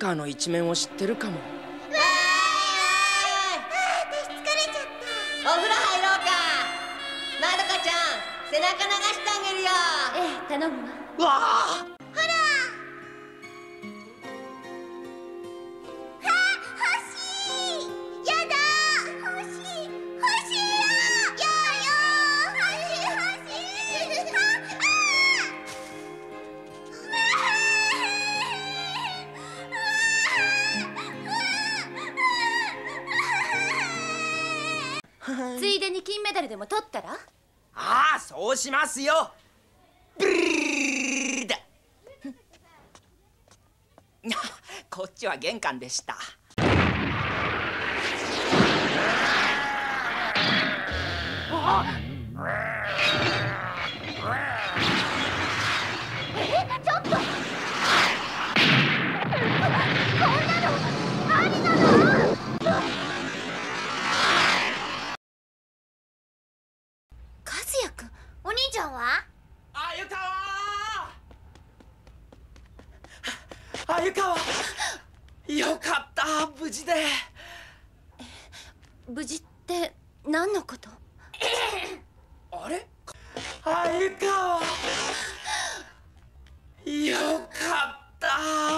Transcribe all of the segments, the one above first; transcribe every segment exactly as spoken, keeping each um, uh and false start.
カーの一面を知ってるかも。 わーい、あー、私疲れちゃった。お風呂入ろうか。まどかちゃん、背中流してあげるよ。 ええ、頼むわ。 うわあ、 ほら。あ、欲しい。やだ。欲しい。欲しいよ。よーよー。欲しい欲しい。あ、 ああ。ついでに金メダルでも取ったら？ ああ、そうしますよ。ブルーだ。こっちは玄関でした。 え、ちょっと。こんなの何なの？和也くん、お兄ちゃんは？ あゆかわー、あゆかわ、よかった、無事で。 無事って何のこと？ あれ、あゆかわ、よかった、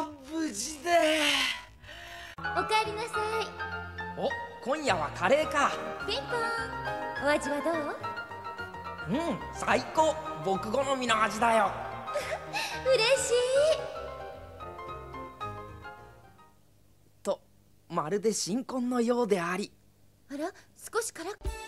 無事で。 おかえりなさい。 お、今夜はカレーか。 ピンポン。お味はどう？ うん、最高、僕好みの味だよ。 嬉しい。 と、まるで新婚のようであり。 あら、少し辛く。